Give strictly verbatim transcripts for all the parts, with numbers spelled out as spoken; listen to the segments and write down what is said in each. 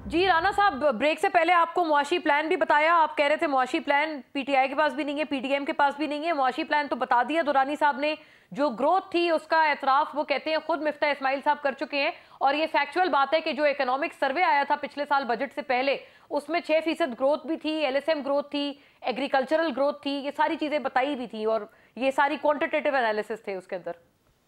जी राना साहब, ब्रेक से पहले आपको मुआशी प्लान भी बताया। आप कह रहे थे मुआशी प्लान पीटीआई के पास भी नहीं है, पीटीएम के पास भी नहीं है। मुआशी प्लान तो बता दिया दुरानी साहब ने। जो ग्रोथ थी उसका एतराफ वो कहते हैं खुद मिफ्ता इस्माइल साहब कर चुके हैं। और ये फैक्चुअल बात है कि जो इकोनॉमिक सर्वे आया था पिछले साल बजट से पहले, उसमें छह फीसद ग्रोथ भी थी, एलएसएम ग्रोथ थी, एग्रीकल्चरल ग्रोथ थी, ये सारी चीजें बताई भी थी और ये सारी क्वांटिटेटिव एनालिसिस थे उसके अंदर।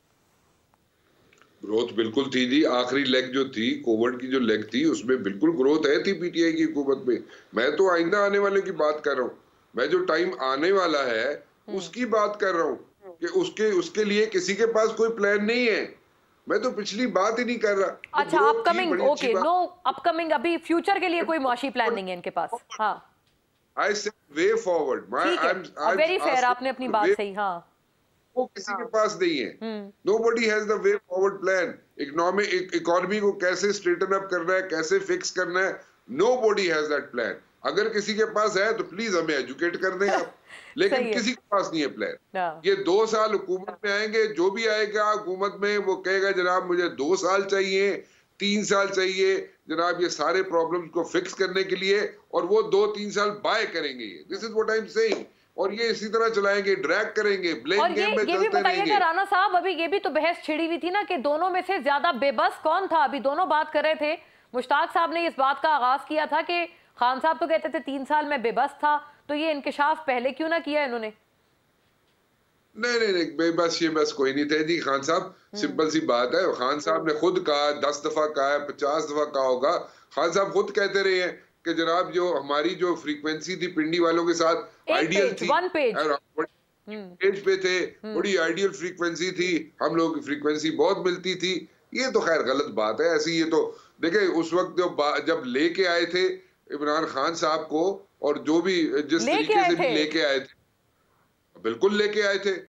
ग्रोथ बिल्कुल थी जी। आखिरी लेग जो थी, कोविड की जो लेग थी, उसमें बिल्कुल ग्रोथ है थी पीटीआई की हुकूमत में। मैं तो आइंदा आने वाले की बात कर रहा हूँ। मैं जो टाइम आने वाला है उसकी बात कर रहा हूँ कि उसके उसके लिए किसी के पास कोई प्लान नहीं है। मैं तो पिछली बात ही नहीं कर रहा। तो अच्छा, अपकमिंग, ओके, नो अपकमिंग, अभी फ्यूचर के लिए कोई मुआशी प्लान नहीं है इनके पास। हाँ, आई से वे फॉरवर्ड। ठीक है, वेरी फेयर, आपने अपनी बात सही। हाँ, वो किसी के पास नहीं है। Hmm, nobody has the way forward plan. Economic economy को कैसे स्ट्रेटन अप करना है, कैसे फिक्स करना है, नोबडी हैज दैट प्लान। अगर किसी के पास है तो प्लीज हमें एजुकेट कर दें आप। लेकिन किसी के पास नहीं है प्लान। ये दो साल हुकूमत में आएंगे, जो भी आएगा हुकूमत में वो कहेगा जनाब मुझे दो साल चाहिए, तीन साल चाहिए जनाब ये सारे प्रॉब्लम्स को फिक्स करने के लिए, और वो दो तीन साल बाय करेंगे। This is what I am saying. और ये इसी तरह चलाएंगे, ड्रैग करेंगे, ब्लेम गेम में ये भी बताइएगा राना साहब, अभी ये भी तो बहस छिड़ी हुई थी ना कि दोनों में से ज्यादा बेबस कौन था। अभी दोनों बात कर रहे थे। मुश्ताक साहब ने इस बात का आगाज किया था कि खान साहब तो कहते थे तीन साल में बेबस था, तो ये इंकशाफ पहले क्यों ना किया इन्होंने? नहीं नहीं नहीं, बेबस ये बस कोई नहीं थे जी खान साहब। सिंपल सी बात है, खान साहब ने खुद कहा, दस दफा कहा है, पचास दफा कहा होगा। खान साहब खुद कहते रहे हैं कि जनाब जो हमारी जो फ्रीक्वेंसी थी पिंडी वालों के साथ आइडियल थी, वन पेज पेज पे थे, बड़ी आइडियल फ्रीक्वेंसी थी, हम लोग की फ्रीक्वेंसी बहुत मिलती थी। ये तो खैर गलत बात है ऐसी। ये तो देखे उस वक्त जब जब लेके आए थे इमरान खान साहब को, और जो भी जिस तरीके से भी लेके आए थे, बिल्कुल लेके आए थे।